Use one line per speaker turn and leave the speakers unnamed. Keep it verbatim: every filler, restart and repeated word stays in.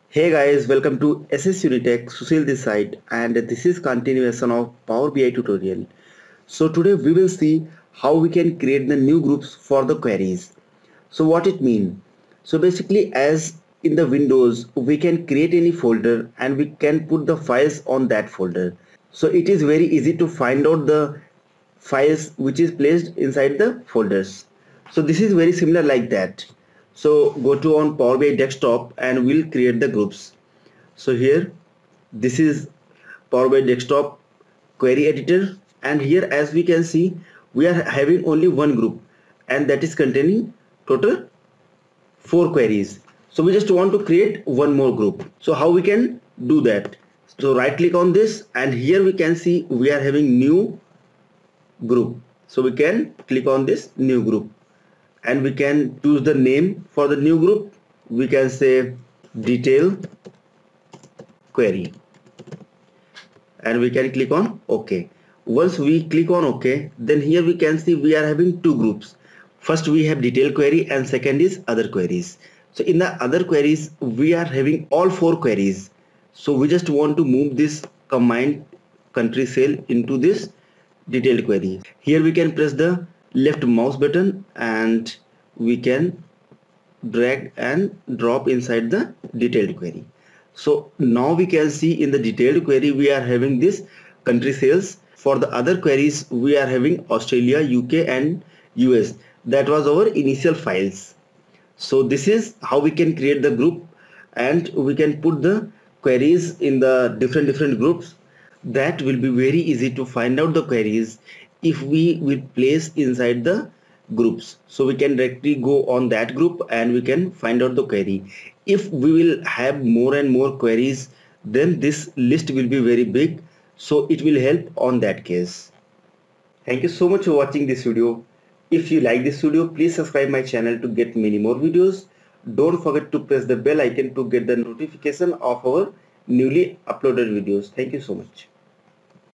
Hey guys, welcome to S S Unitech, Susil this side, and this is continuation of Power B I tutorial. So today we will see how we can create the new groups for the queries. So what it mean? So basically, as in the Windows, we can create any folder and we can put the files on that folder. So it is very easy to find out the files which is placed inside the folders. So this is very similar like that. So go to on Power B I desktop and we'll create the groups. So here this is Power B I desktop query editor, and here as we can see we are having only one group and that is containing total four queries. So we just want to create one more group. So how we can do that? So right click on this and here we can see we are having new group. So we can click on this new group and we can choose the name for the new group. We can say detail query and we can click on OK. Once we click on OK, then here we can see we are having two groups. First we have detail query and second is other queries. So in the other queries we are having all four queries. So we just want to move this combined country cell into this detailed query. Here we can press the left mouse button and we can drag and drop inside the detailed query. So now we can see in the detailed query we are having this country sales. For the other queries we are having Australia, U K and U S. That was our initial files. So this is how we can create the group and we can put the queries in the different different groups. That will be very easy to find out the queries if we will place inside the groups. So we can directly go on that group and we can find out the query. If we will have more and more queries, then this list will be very big, so it will help on that case. Thank you so much for watching this video. If you like this video, please subscribe my channel to get many more videos. Don't forget to press the bell icon to get the notification of our newly uploaded videos. Thank you so much.